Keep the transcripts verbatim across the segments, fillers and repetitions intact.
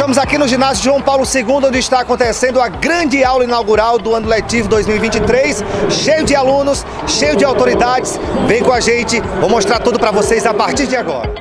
Estamos aqui no ginásio João Paulo segundo, onde está acontecendo a grande aula inaugural do ano letivo dois mil e vinte e três, cheio de alunos, cheio de autoridades. Vem com a gente, vou mostrar tudo para vocês a partir de agora.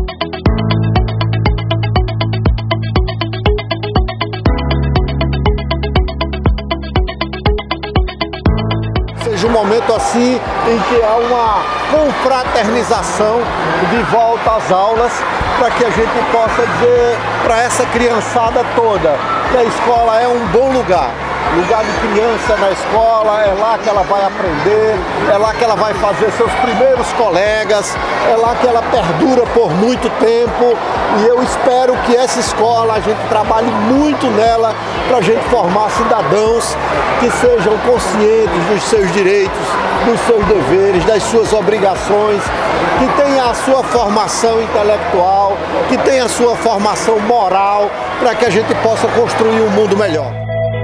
Seja um momento assim em que há uma confraternização de volta às aulas, para que a gente possa dizer para essa criançada toda que a escola é um bom lugar. Lugar de criança na escola, é lá que ela vai aprender, é lá que ela vai fazer seus primeiros colegas, é lá que ela perdura por muito tempo, e eu espero que essa escola, a gente trabalhe muito nela para a gente formar cidadãos que sejam conscientes dos seus direitos, dos seus deveres, das suas obrigações, que tenha a sua formação intelectual, que tenha a sua formação moral, para que a gente possa construir um mundo melhor.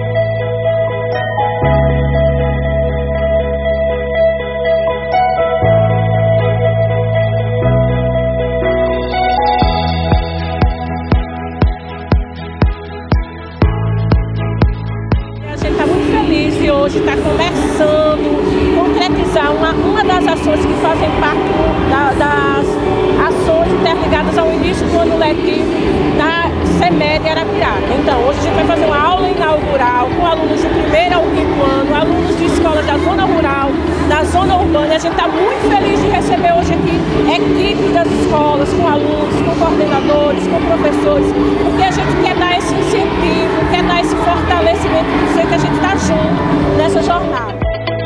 Hoje está começando a concretizar uma, uma das ações que fazem parte da, das ações interligadas ao início do ano letivo da CEMED Arapiraca. Então, hoje a gente vai fazer uma aula inaugural com alunos do primeiro ao quinto ano, alunos de escolas da zona rural, da zona urbana. A gente está muito feliz de receber hoje aqui equipes das escolas, com alunos, com coordenadores, com professores, porque a gente quer dar esse incentivo, quer dar esse fortalecimento, dizer que a gente está junto nessa jornada.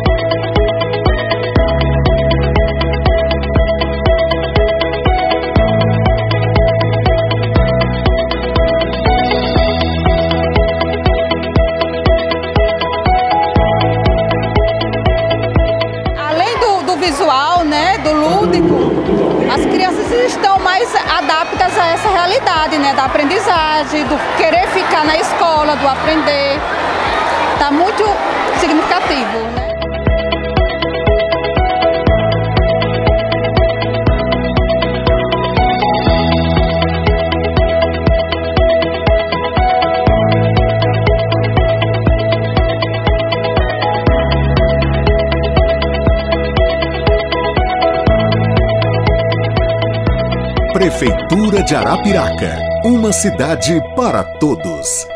Além do, do visual, né, do lúdico, as crianças estão mais adaptas a essa realidade, né, da aprendizagem, do querer ficar na escola, do aprender. Está muito significativo, né? Prefeitura de Arapiraca, uma cidade para todos.